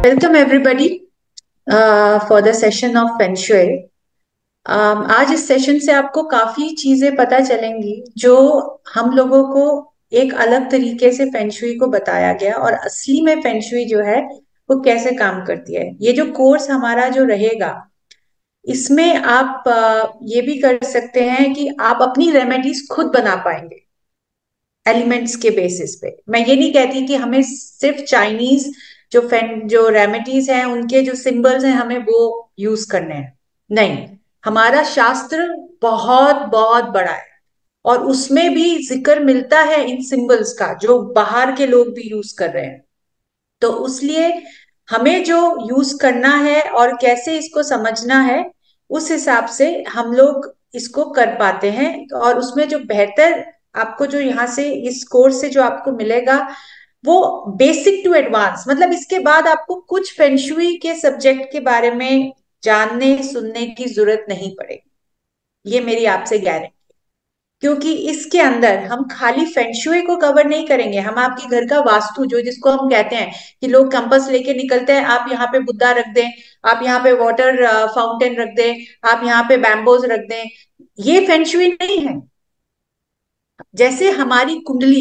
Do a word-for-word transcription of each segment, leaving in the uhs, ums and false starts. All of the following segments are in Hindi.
Welcome everybody uh, for the session of Feng Shui. Um, आज इस सेशन से आपको काफी चीजें पता चलेंगी जो हम लोगों को एक अलग तरीके से फेंग शुई को बताया गया और असली में फेंग शुई जो है वो कैसे काम करती है। ये जो कोर्स हमारा जो रहेगा इसमें आप अ, ये भी कर सकते हैं कि आप अपनी रेमेडीज खुद बना पाएंगे एलिमेंट्स के बेसिस पे। मैं ये नहीं कहती कि हमें सिर्फ चाइनीज जो फैन जो रेमेडीज हैं उनके जो सिंबल्स हैं हमें वो यूज करने हैं। नहीं, हमारा शास्त्र बहुत बहुत बड़ा है और उसमें भी जिक्र मिलता है इन सिंबल्स का जो बाहर के लोग भी यूज कर रहे हैं। तो उसलिए हमें जो यूज करना है और कैसे इसको समझना है उस हिसाब से हम लोग इसको कर पाते हैं। और उसमें जो बेहतर आपको जो यहाँ से इस कोर्स से जो आपको मिलेगा वो बेसिक टू एडवांस, मतलब इसके बाद आपको कुछ फेंगशुई के सब्जेक्ट के बारे में जानने सुनने की जरूरत नहीं पड़ेगी। ये मेरी आपसे गारंटी, क्योंकि इसके अंदर हम खाली फेंगशुई को कवर नहीं करेंगे, हम आपके घर का वास्तु जो जिसको हम कहते हैं कि लोग कंपास लेके निकलते हैं, आप यहाँ पे बुद्धा रख दें, आप यहाँ पे वाटर फाउंटेन रख दें, आप यहाँ पे बैम्बोज रख दें, ये फेंगशुई नहीं है। जैसे हमारी कुंडली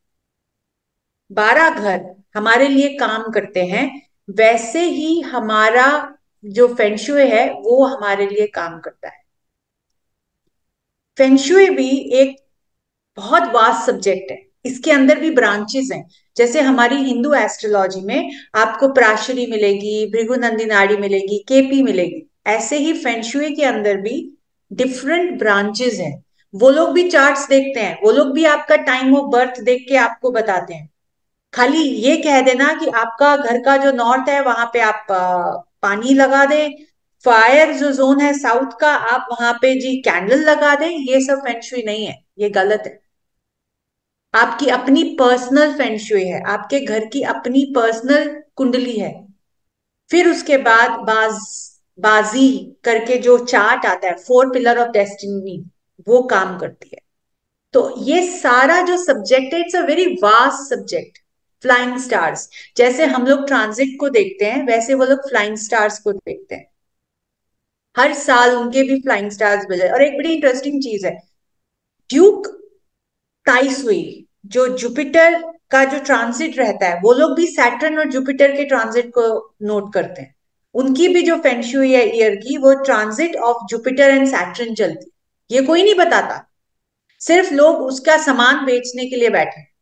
बारह घर हमारे लिए काम करते हैं, वैसे ही हमारा जो फेंगशुई है वो हमारे लिए काम करता है। फेंगशुई भी एक बहुत वास्ट सब्जेक्ट है, इसके अंदर भी ब्रांचेस हैं। जैसे हमारी हिंदू एस्ट्रोलॉजी में आपको प्राशरी मिलेगी, भृगुनंदी नाड़ी मिलेगी, केपी मिलेगी, ऐसे ही फेंगशुई के अंदर भी डिफरेंट ब्रांचेस हैं। वो लोग भी चार्ट्स देखते हैं, वो लोग भी आपका टाइम ऑफ बर्थ देख के आपको बताते हैं। खाली ये कह देना कि आपका घर का जो नॉर्थ है वहां पे आप आ, पानी लगा दें, फायर जो जोन है साउथ का आप वहां पे जी कैंडल लगा दें, ये सब फेंगशुई नहीं है, ये गलत है। आपकी अपनी पर्सनल फेंगशुई है, आपके घर की अपनी पर्सनल कुंडली है। फिर उसके बाद बाज बाजी करके जो चार्ट आता है, फोर पिलर ऑफ डेस्टिनी, वो काम करती है। तो ये सारा जो सब्जेक्ट है it's a very vast subject. Flying stars, जैसे हम लोग ट्रांजिट को देखते हैं वैसे वो लोग फ्लाइंग स्टार्स को देखते हैं। हर साल उनके भी फ्लाइंग स्टार्स मिले। और एक बड़ी इंटरेस्टिंग चीज है, ड्यूक ताइसुई जो जुपिटर का जो ट्रांजिट रहता है, वो लोग भी सैटर्न और जुपिटर के ट्रांजिट को नोट करते हैं। उनकी भी जो फेंगशुई है ईयर की, वो transit of Jupiter and Saturn चलती है। ये कोई नहीं बताता, सिर्फ लोग उसका सामान बेचने के लिए बैठे हैं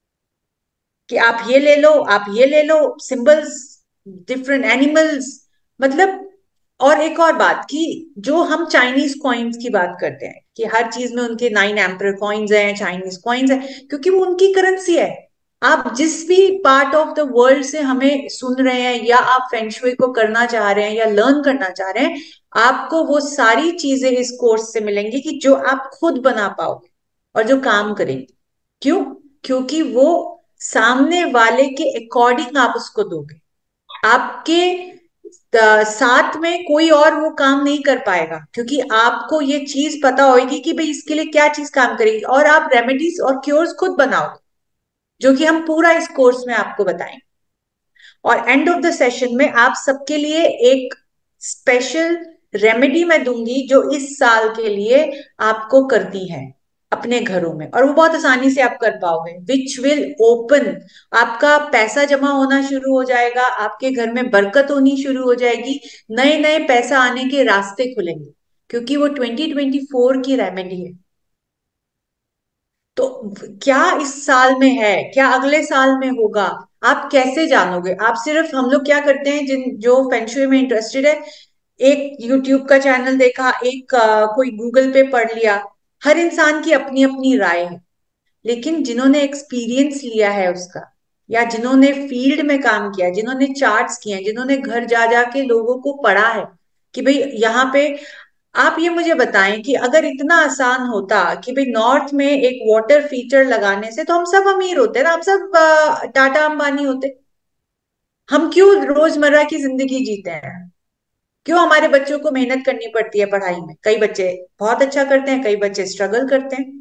कि आप ये ले लो, आप ये ले लो, सिंबल्स, डिफरेंट एनिमल्स, मतलब। और एक और बात कि जो हम चाइनीज कॉइन्स की बात करते हैं कि हर चीज में उनके नाइन एम्पर कॉइन्स हैं, चाइनीज कॉइन्स हैं, क्योंकि वो उनकी करेंसी है। आप जिस भी पार्ट ऑफ द वर्ल्ड से हमें सुन रहे हैं या आप फेंगशुई को करना चाह रहे हैं या लर्न करना चाह रहे हैं, आपको वो सारी चीजें इस कोर्स से मिलेंगी कि जो आप खुद बना पाओगे और जो काम करेंगी। क्यों? क्योंकि वो सामने वाले के अकॉर्डिंग आप उसको दोगे। आपके अ, साथ में कोई और वो काम नहीं कर पाएगा, क्योंकि आपको ये चीज पता होगी कि भाई इसके लिए क्या चीज काम करेगी, और आप रेमेडीज और क्योर्स खुद बनाओगे, जो कि हम पूरा इस कोर्स में आपको बताएंगे। और एंड ऑफ द सेशन में आप सबके लिए एक स्पेशल रेमेडी मैं दूंगी जो इस साल के लिए आपको करनी है अपने घरों में, और वो बहुत आसानी से आप कर पाओगे, विच विल ओपन, आपका पैसा जमा होना शुरू हो जाएगा, आपके घर में बरकत होनी शुरू हो जाएगी, नए नए पैसा आने के रास्ते खुलेंगे, क्योंकि वो ट्वेंटी ट्वेंटी फोर की रेमेडी है। तो क्या इस साल में है, क्या अगले साल में होगा, आप कैसे जानोगे? आप सिर्फ, हम लोग क्या करते हैं, जिन जो फेंगशुई में इंटरेस्टेड है, एक यूट्यूब का चैनल देखा, एक अ, कोई गूगल पे पढ़ लिया। हर इंसान की अपनी अपनी राय है, लेकिन जिन्होंने एक्सपीरियंस लिया है उसका, या जिन्होंने फील्ड में काम किया, जिन्होंने चार्ट्स किए हैं, जिन्होंने घर जा जाके लोगों को पढ़ा है कि भाई यहाँ पे, आप ये मुझे बताएं कि अगर इतना आसान होता कि भाई नॉर्थ में एक वाटर फीचर लगाने से तो हम सब अमीर होते ना, हम सब अ, टाटा अंबानी होते। हम क्यों रोजमर्रा की जिंदगी जीते हैं? क्यों हमारे बच्चों को मेहनत करनी पड़ती है पढ़ाई में? कई बच्चे बहुत अच्छा करते हैं, कई बच्चे स्ट्रगल करते हैं,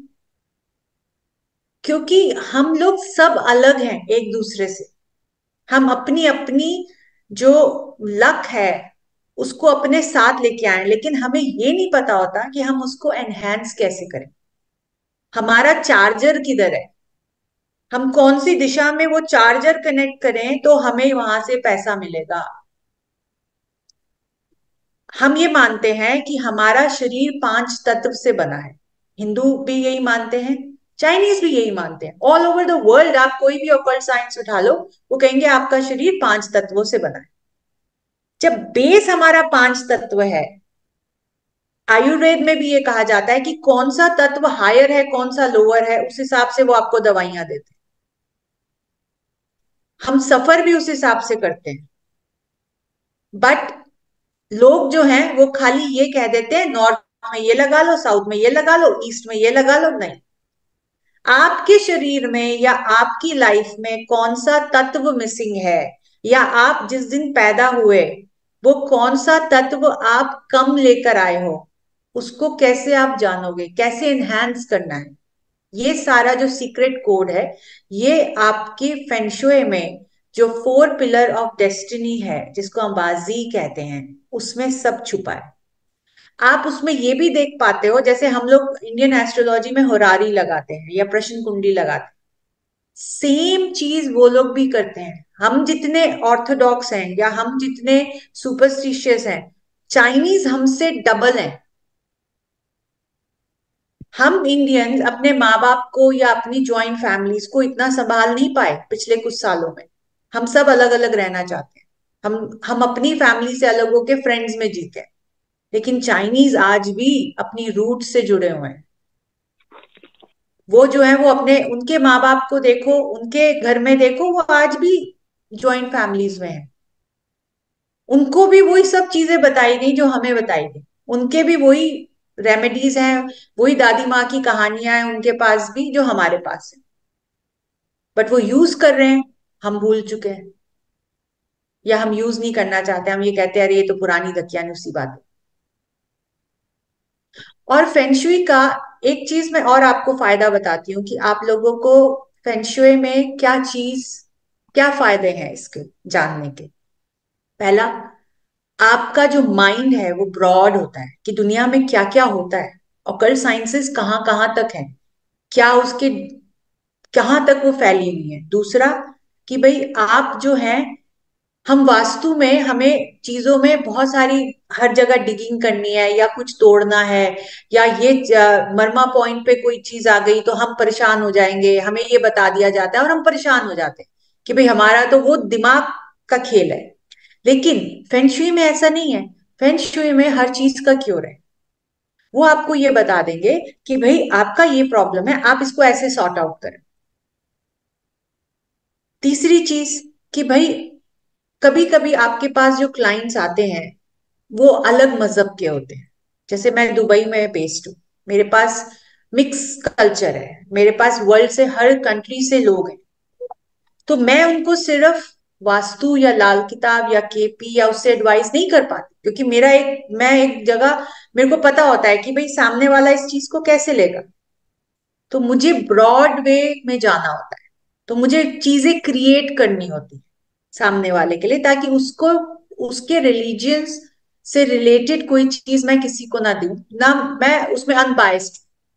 क्योंकि हम लोग सब अलग हैं एक दूसरे से। हम अपनी अपनी जो लक है उसको अपने साथ लेके आए, लेकिन हमें ये नहीं पता होता कि हम उसको एनहेंस कैसे करें। हमारा चार्जर किधर है, हम कौन सी दिशा में वो चार्जर कनेक्ट करें तो हमें वहां से पैसा मिलेगा। हम ये मानते हैं कि हमारा शरीर पांच तत्व से बना है। हिंदू भी यही मानते हैं, चाइनीज भी यही मानते हैं, ऑल ओवर द वर्ल्ड आप कोई भी ऑकल्ट साइंस उठा लो, वो कहेंगे आपका शरीर पांच तत्वों से बना है। जब बेस हमारा पांच तत्व है, आयुर्वेद में भी ये कहा जाता है कि कौन सा तत्व हायर है कौन सा लोअर है, उस हिसाब से वो आपको दवाइयां देते हैं। हम सफर भी उस हिसाब से करते हैं। बट लोग जो हैं वो खाली ये कह देते हैं नॉर्थ में ये लगा लो, साउथ में ये लगा लो, ईस्ट में ये लगा लो। नहीं, आपके शरीर में या आपकी लाइफ में कौन सा तत्व मिसिंग है, या आप जिस दिन पैदा हुए वो कौन सा तत्व आप कम लेकर आए हो, उसको कैसे आप जानोगे, कैसे एनहांस करना है। ये सारा जो सीक्रेट कोड है, ये आपकी फेंगशुई में जो फोर पिलर ऑफ डेस्टिनी है जिसको हम बाजी कहते हैं, उसमें सब छुपा है। आप उसमें ये भी देख पाते हो, जैसे हम लोग इंडियन एस्ट्रोलॉजी में होरारी लगाते हैं या प्रश्न कुंडली लगाते हैं, सेम चीज वो लोग भी करते हैं। हम जितने ऑर्थोडॉक्स हैं या हम जितने सुपरस्टिशियस हैं, चाइनीज हमसे डबल हैं। हम इंडियंस अपने माँ बाप को या अपनी ज्वाइंट फैमिलीज को इतना संभाल नहीं पाए पिछले कुछ सालों में। हम सब अलग अलग रहना चाहते हैं, हम हम अपनी फैमिली से अलग होके फ्रेंड्स में जीते हैं। लेकिन चाइनीज आज भी अपनी रूट से जुड़े हुए हैं। वो जो है वो अपने उनके माँ बाप को देखो, उनके घर में देखो, वो आज भी ज्वाइंट फैमिलीज में है। उनको भी वही सब चीजें बताई गई जो हमें बताई गई, उनके भी वही रेमेडीज हैं, वही दादी माँ की कहानियां हैं उनके पास भी जो हमारे पास है। बट वो यूज कर रहे हैं, हम भूल चुके हैं, या हम यूज नहीं करना चाहते। हम ये कहते हैं अरे ये तो पुरानी धकिया नुसी बात है। और फेंगशुई का एक चीज मैं और आपको फायदा बताती हूँ कि आप लोगों को फेंगशुई में क्या चीज, क्या फायदे हैं इसके जानने के। पहला, आपका जो माइंड है वो ब्रॉड होता है कि दुनिया में क्या क्या होता है, ऑकल्ट साइंसेस कहाँ कहाँ तक है, क्या उसके कहाँ तक वो फैली हुई है। दूसरा, कि भाई आप जो है, हम वास्तु में हमें चीजों में बहुत सारी हर जगह डिगिंग करनी है या कुछ तोड़ना है, या ये ज- मरमा पॉइंट पे कोई चीज आ गई तो हम परेशान हो जाएंगे, हमें ये बता दिया जाता है और हम परेशान हो जाते हैं कि भाई हमारा तो वो दिमाग का खेल है। लेकिन फेंगशुई में ऐसा नहीं है। फेंगशुई में हर चीज का क्योर है। वो आपको ये बता देंगे कि भाई आपका ये प्रॉब्लम है, आप इसको ऐसे सॉर्ट आउट करें। तीसरी चीज, कि भाई कभी कभी आपके पास जो क्लाइंट्स आते हैं वो अलग मजहब के होते हैं। जैसे मैं दुबई में बेस्ड हूँ, मेरे पास मिक्स कल्चर है, मेरे पास वर्ल्ड से हर कंट्री से लोग हैं। तो मैं उनको सिर्फ वास्तु या लाल किताब या केपी या उससे एडवाइस नहीं कर पाती, क्योंकि मेरा एक मैं एक जगह, मेरे को पता होता है कि भाई सामने वाला इस चीज को कैसे लेगा। तो मुझे ब्रॉड वे में जाना होता है, तो मुझे चीजें क्रिएट करनी होती है सामने वाले के लिए, ताकि उसको उसके रिलीजियंस से रिलेटेड कोई चीज मैं किसी को ना दूं, ना मैं उसमें अनबायस्ड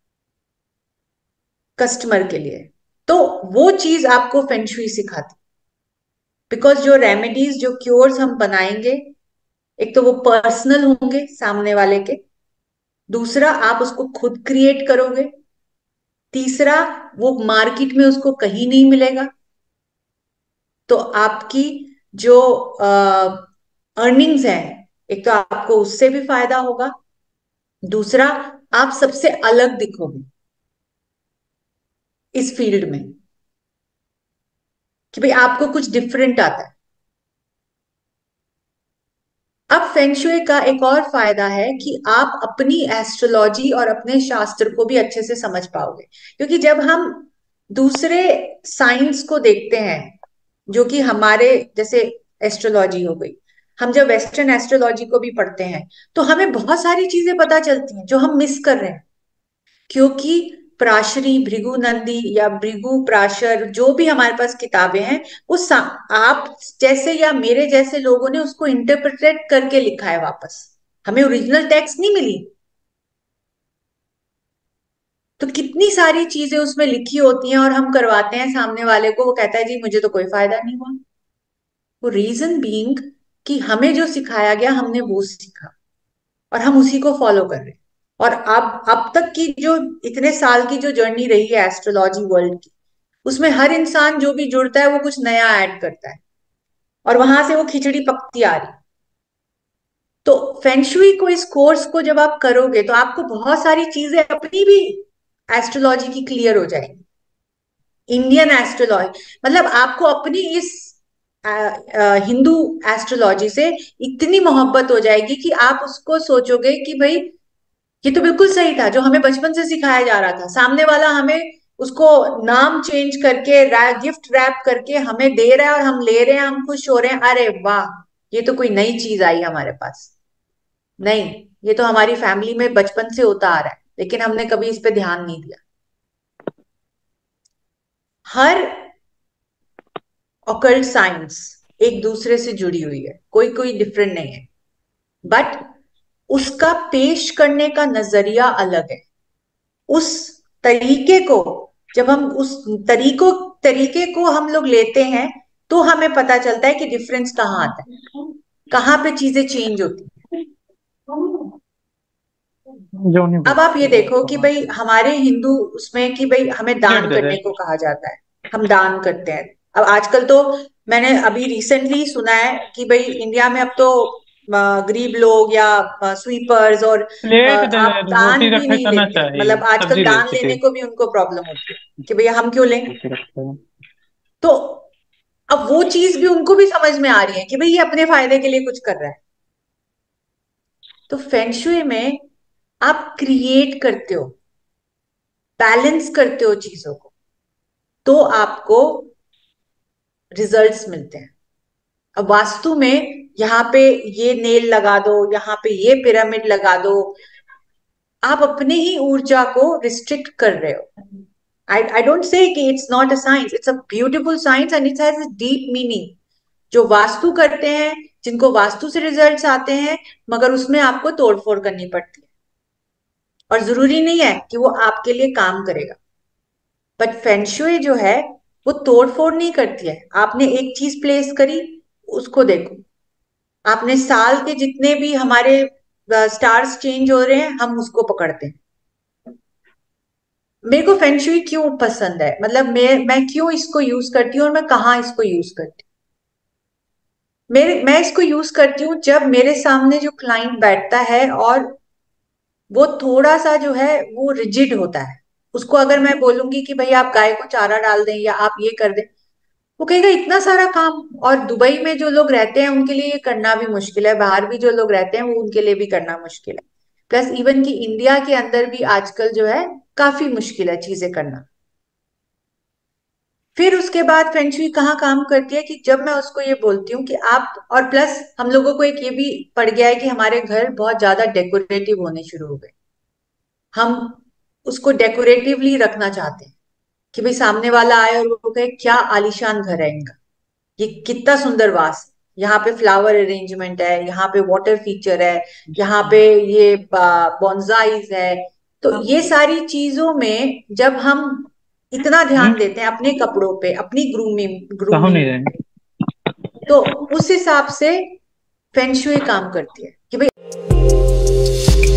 कस्टमर के लिए। तो वो चीज आपको फेंगशुई सिखाती, बिकॉज जो रेमेडीज जो क्योर्स हम बनाएंगे, एक तो वो पर्सनल होंगे सामने वाले के, दूसरा आप उसको खुद क्रिएट करोगे, तीसरा वो मार्केट में उसको कहीं नहीं मिलेगा। तो आपकी जो अर्निंग्स है, एक तो आपको उससे भी फायदा होगा, दूसरा आप सबसे अलग दिखोगे इस फील्ड में, कि भाई आपको कुछ डिफरेंट आता है। अब फेंगशुई का एक और फायदा है कि आप अपनी एस्ट्रोलॉजी और अपने शास्त्र को भी अच्छे से समझ पाओगे, क्योंकि जब हम दूसरे साइंस को देखते हैं जो कि हमारे जैसे एस्ट्रोलॉजी हो गई, हम जब वेस्टर्न एस्ट्रोलॉजी को भी पढ़ते हैं तो हमें बहुत सारी चीजें पता चलती हैं जो हम मिस कर रहे हैं। क्योंकि प्राशरी, भृगु नंदी या भृगु प्राशर, जो भी हमारे पास किताबें हैं, वो आप जैसे या मेरे जैसे लोगों ने उसको इंटरप्रेट करके लिखा है वापस, हमें ओरिजिनल टेक्स्ट नहीं मिली। तो कितनी सारी चीजें उसमें लिखी होती हैं और हम करवाते हैं सामने वाले को, वो कहता है जी मुझे तो कोई फायदा नहीं हुआ। वो रीजन बीइंग कि हमें जो सिखाया गया हमने वो सीखा और हम उसी को फॉलो कर रहे हैं। और अब अब तक की जो इतने साल की जो जर्नी रही है एस्ट्रोलॉजी वर्ल्ड की, उसमें हर इंसान जो भी जुड़ता है वो कुछ नया ऐड करता है और वहां से वो खिचड़ी पकती आ रही। तो फेंगशुई को, इस कोर्स को जब आप करोगे तो आपको बहुत सारी चीजें अपनी भी एस्ट्रोलॉजी की क्लियर हो जाएगी। इंडियन एस्ट्रोलॉजी मतलब आपको अपनी इस आ, आ, हिंदू एस्ट्रोलॉजी से इतनी मोहब्बत हो जाएगी कि आप उसको सोचोगे कि भाई ये तो बिल्कुल सही था जो हमें बचपन से सिखाया जा रहा था। सामने वाला हमें उसको नाम चेंज करके गिफ्ट रैप करके हमें दे रहा है और हम ले रहे हैं, हम खुश हो रहे हैं, अरे वाह ये तो कोई नई चीज आई हमारे पास। नहीं, ये तो हमारी फैमिली में बचपन से होता आ रहा है, लेकिन हमने कभी इस पे ध्यान नहीं दिया। हर ऑकल्ट साइंस एक दूसरे से जुड़ी हुई है, कोई कोई डिफरेंट नहीं है, बट उसका पेश करने का नजरिया अलग है। उस तरीके को जब हम उस तरीकों तरीके को हम लोग लेते हैं तो हमें पता चलता है कि डिफरेंस कहाँ आता है, कहाँ पे चीजें चेंज होती है। जो नहीं अब आप ये देखो कि बोलते भाई हमारे हिंदू उसमें कि भाई हमें डेट दान दे दे। करने को कहा जाता है, हम दान करते हैं। अब आजकल तो मैंने अभी रिसेंटली सुना है कि भाई इंडिया में अब तो अ, गरीब लोग या स्वीपर्स और अ, प्लेट दे दे, आप दान रोटी भी रखे नहीं करना लेते, चाहिए, मतलब आजकल सब्जी ले दान चिके। लेने को भी उनको प्रॉब्लम होती है कि भैया हम क्यों लें। रोटी रखते हैं। तो अब वो चीज भी उनको भी समझ में आ रही है कि भाई ये अपने फायदे के लिए कुछ कर रहा है। तो फेंगशुई में आप क्रिएट करते हो, बैलेंस करते हो चीजों को, तो आपको रिजल्ट्स मिलते हैं। अब वास्तु में यहाँ पे ये नेल लगा दो, यहाँ पे ये पिरामिड लगा दो, आप अपने ही ऊर्जा को रिस्ट्रिक्ट कर रहे हो। आई आई डोंट से कि it's not a science, it's a beautiful science and it has a deep meaning. जो वास्तु करते हैं, जिनको वास्तु से रिजल्ट्स आते हैं, मगर उसमें आपको तोड़फोड़ करनी पड़ती है और जरूरी नहीं है कि वो आपके लिए काम करेगा। बट फेंगशुई जो है वो तोड़फोड़ नहीं करती है। आपने एक चीज प्लेस करी, उसको देखो। आपने साल के जितने भी हमारे स्टार्स चेंज हो रहे हैं हम उसको पकड़ते हैं। मेरे को फेंगशुई क्यों पसंद है, मतलब मैं मैं क्यों इसको यूज करती हूँ और मैं कहाँ इसको यूज करती हूँ। मेरे मैं इसको यूज करती हूँ जब मेरे सामने जो क्लाइंट बैठता है और वो थोड़ा सा जो है वो रिजिड होता है। उसको अगर मैं बोलूंगी कि भाई आप गाय को चारा डाल दें या आप ये कर दें, वो कहेगा इतना सारा काम। और दुबई में जो लोग रहते हैं उनके लिए ये करना भी मुश्किल है, बाहर भी जो लोग रहते हैं वो उनके लिए भी करना मुश्किल है। प्लस इवन कि इंडिया के अंदर भी आजकल जो है काफी मुश्किल है चीजें करना। फिर उसके बाद फेंगशुई कहाँ काम करती है कि जब मैं उसको ये बोलती हूँ कि आप, और प्लस हम लोगों को एक ये भी पड़ गया है कि हमारे घर बहुत ज्यादा डेकोरेटिव होने शुरू हो गए। हम उसको डेकोरेटिवली रखना चाहते हैं कि भाई सामने वाला आए और वो कहे क्या आलीशान घर है इनका, ये कितना सुंदर वास है, यहाँ पे फ्लावर अरेंजमेंट है, यहाँ पे वाटर फीचर है, यहाँ पे ये बॉन्जाइज है। तो ये सारी चीजों में जब हम इतना हम्म। ध्यान देते हैं अपने कपड़ों पे, अपनी ग्रूमिंग कहो ग्रूमिंग नहीं रहेंगे। तो उस हिसाब से फेंगशुई काम करती है कि भाई